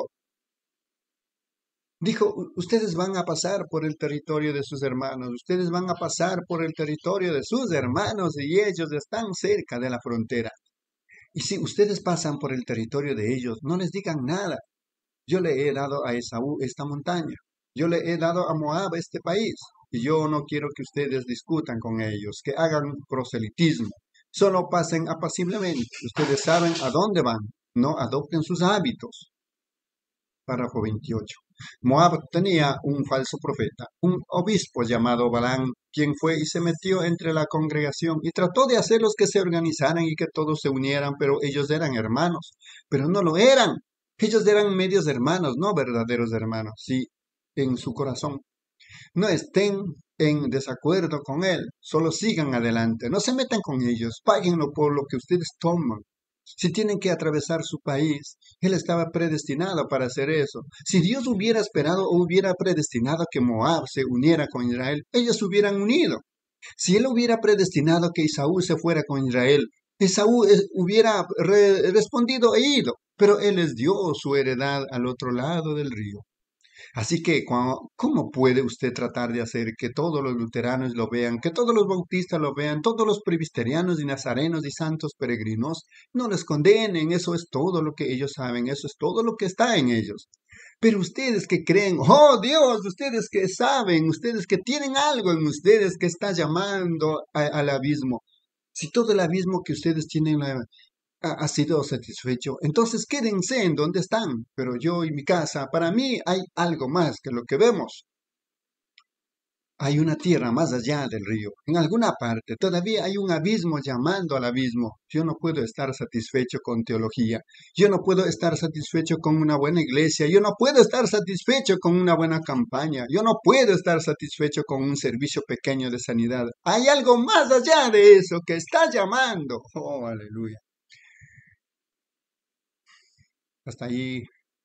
Dijo, ustedes van a pasar por el territorio de sus hermanos, ustedes van a pasar por el territorio de sus hermanos y ellos están cerca de la frontera. Y si ustedes pasan por el territorio de ellos, no les digan nada. Yo le he dado a Esaú esta montaña. Yo le he dado a Moab este país y yo no quiero que ustedes discutan con ellos, que hagan proselitismo. Solo pasen apaciblemente. Ustedes saben a dónde van. No adopten sus hábitos. Párrafo veintiocho. Moab tenía un falso profeta, un obispo llamado Balán, quien fue y se metió entre la congregación y trató de hacerlos que se organizaran y que todos se unieran, pero ellos eran hermanos, pero no lo eran. Ellos eran medios hermanos, no verdaderos hermanos, sí, en su corazón. No estén en desacuerdo con él, solo sigan adelante, no se metan con ellos, páguenlo por lo que ustedes toman. Si tienen que atravesar su país, él estaba predestinado para hacer eso. Si Dios hubiera esperado o hubiera predestinado que Moab se uniera con Israel, ellos se hubieran unido. Si él hubiera predestinado que Esaú se fuera con Israel, Esaú es, hubiera re, respondido e ido, pero él les dio su heredad al otro lado del río. Así que, ¿cómo puede usted tratar de hacer que todos los luteranos lo vean, que todos los bautistas lo vean, todos los presbiterianos y nazarenos y santos peregrinos no les condenen? Eso es todo lo que ellos saben, eso es todo lo que está en ellos. Pero ustedes que creen, oh Dios, ustedes que saben, ustedes que tienen algo en ustedes que está llamando a, al abismo. Si todo el abismo que ustedes tienen ha, ha sido satisfecho, entonces quédense en donde están. Pero yo y mi casa, para mí hay algo más que lo que vemos. Hay una tierra más allá del río. En alguna parte todavía hay un abismo llamando al abismo. Yo no puedo estar satisfecho con teología. Yo no puedo estar satisfecho con una buena iglesia. Yo no puedo estar satisfecho con una buena campaña. Yo no puedo estar satisfecho con un servicio pequeño de sanidad. Hay algo más allá de eso que está llamando. Oh, aleluya. Hasta ahí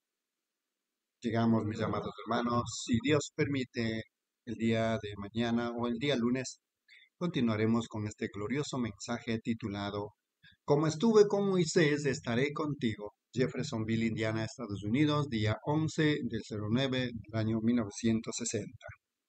llegamos, mis amados hermanos. Si Dios permite, el día de mañana o el día lunes continuaremos con este glorioso mensaje titulado Como estuve con Moisés, estaré contigo. Jeffersonville, Indiana, Estados Unidos, día once del cero nueve del año mil novecientos sesenta.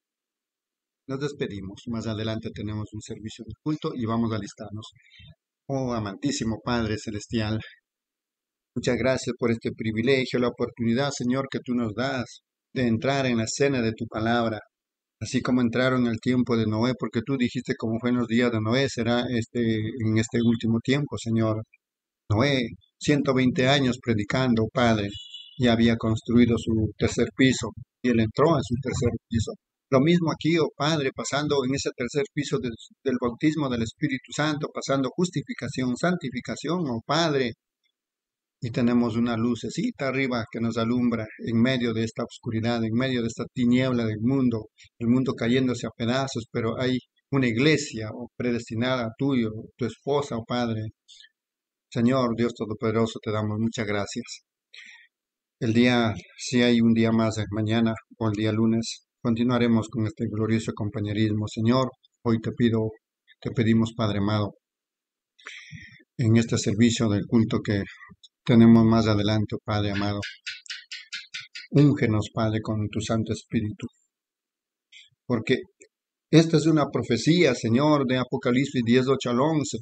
Nos despedimos. Más adelante tenemos un servicio de culto y vamos a alistarnos. Oh, amantísimo Padre Celestial, muchas gracias por este privilegio, la oportunidad, Señor, que tú nos das de entrar en la cena de tu palabra, así como entraron en el tiempo de Noé, porque tú dijiste como fue en los días de Noé, será este, en este último tiempo, Señor. Noé, ciento veinte años predicando, Padre, ya había construido su tercer piso y él entró en su tercer piso. Lo mismo aquí, oh Padre, pasando en ese tercer piso del, del bautismo del Espíritu Santo, pasando justificación, santificación, oh Padre. Y tenemos una lucecita arriba que nos alumbra en medio de esta oscuridad, en medio de esta tiniebla del mundo, el mundo cayéndose a pedazos, pero hay una iglesia oh, predestinada a tuyo, tu esposa, oh Padre. Señor, Dios Todopoderoso, te damos muchas gracias. El día, si hay un día más, mañana o el día lunes, continuaremos con este glorioso compañerismo. Señor, hoy te pido, te pedimos, Padre amado, en este servicio del culto que tenemos más adelante, Padre amado. Úngenos, Padre, con tu Santo Espíritu. Porque esta es una profecía, Señor, de Apocalipsis diez, ocho al once,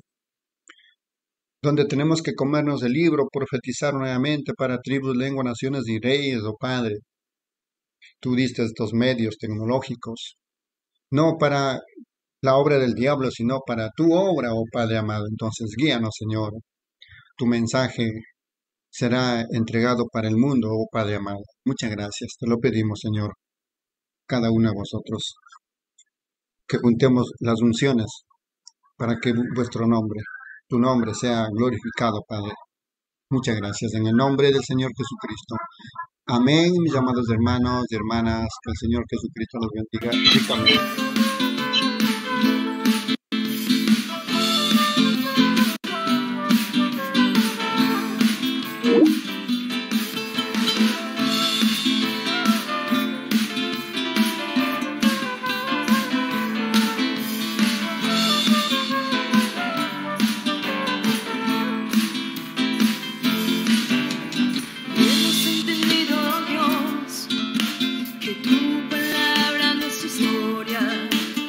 donde tenemos que comernos el libro, profetizar nuevamente para tribus, lenguas, naciones y reyes, oh Padre. Tú diste estos medios tecnológicos, no para la obra del diablo, sino para tu obra, oh Padre amado. Entonces, guíanos, Señor. Tu mensaje será entregado para el mundo, oh Padre amado. Muchas gracias, te lo pedimos, Señor, cada uno de vosotros, que juntemos las unciones para que vuestro nombre, tu nombre sea glorificado, Padre. Muchas gracias, en el nombre del Señor Jesucristo. Amén, mis amados hermanos y hermanas, que el Señor Jesucristo los bendiga ricamente. Que tu palabra no es historia.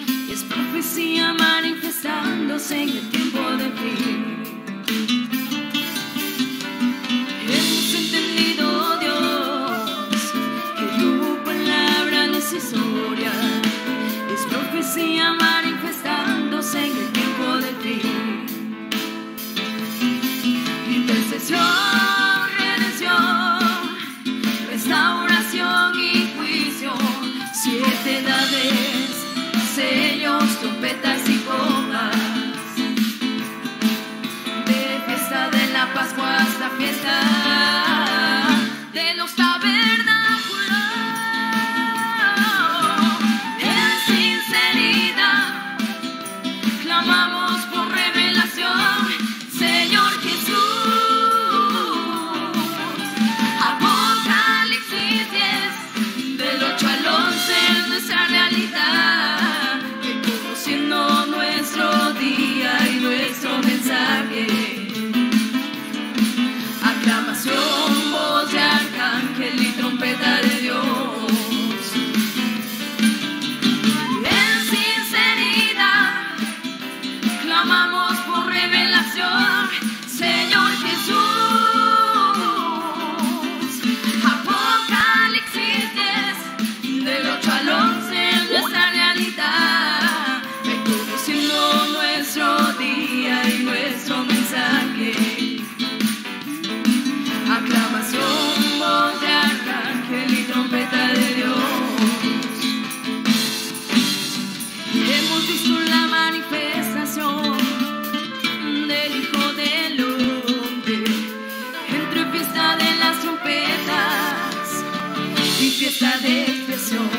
redención.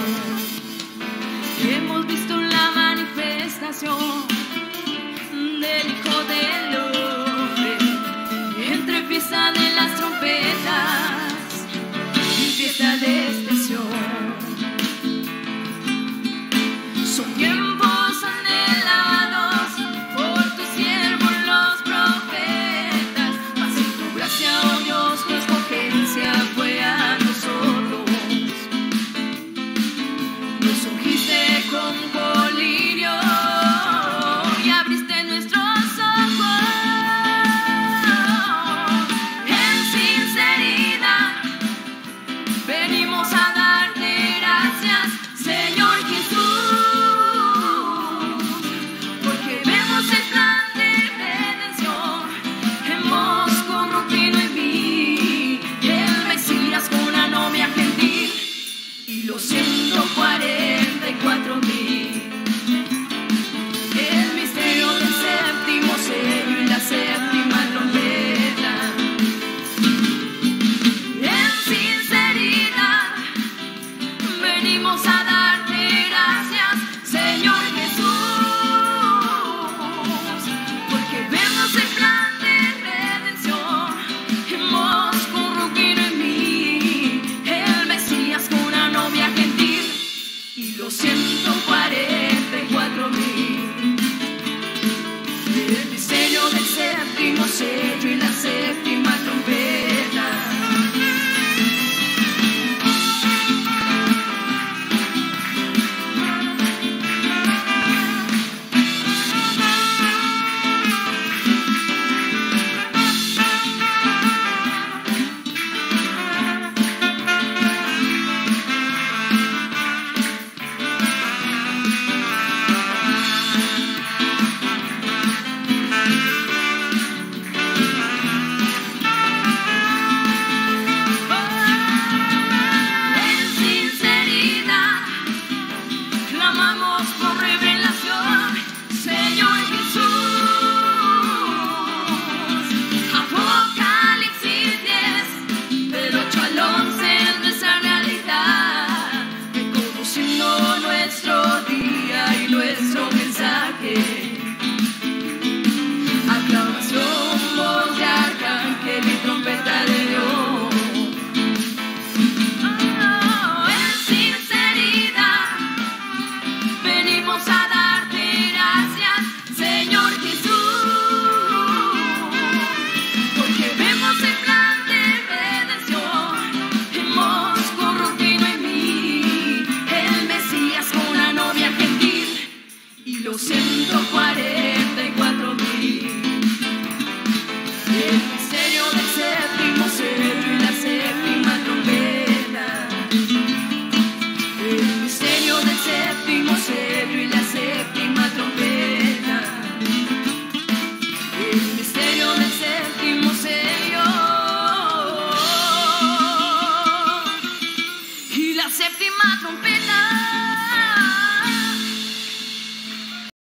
Hemos visto la manifestación del Hijo del Hombre entre fiesta de las trompetas y fiesta de expresión. Son tiempos anhelados por tus siervos los profetas, mas en tu gracia, oh Dios, tu escogencia fue a nosotros. Nos ungiste con colirio y abriste nuestros ojos. En sinceridad venimos a darte gracias, Señor Jesús, porque vemos el plan de redención. Hemos corrompido en mí el Mesías con una novia gentil y los ciento cuarenta y cuatro mil. El misterio del séptimo sello y la séptima trompeta. En sinceridad venimos a darte gracias, Señor Jesús, porque vemos el plan de redención. Hemos corrompido en mí el Mesías con una novia gentil y los ciento cuarenta y cuatro mil. El misterio del séptimo sello y la séptima trompeta. En sinceridad clamamos por revelación, Señor Jesús. Apocalipsis diez, del ocho al once es nuestra realidad, reconociendo nuestro día y nuestro mensaje. Aclamación, voz de arcángel y trompeta de Dios. Oh, en sinceridad venimos a darte gracias, Señor Jesús, porque vemos el plan de redención. Hemos corrompido en mí el Mesías con una novia gentil y los ciento cuarenta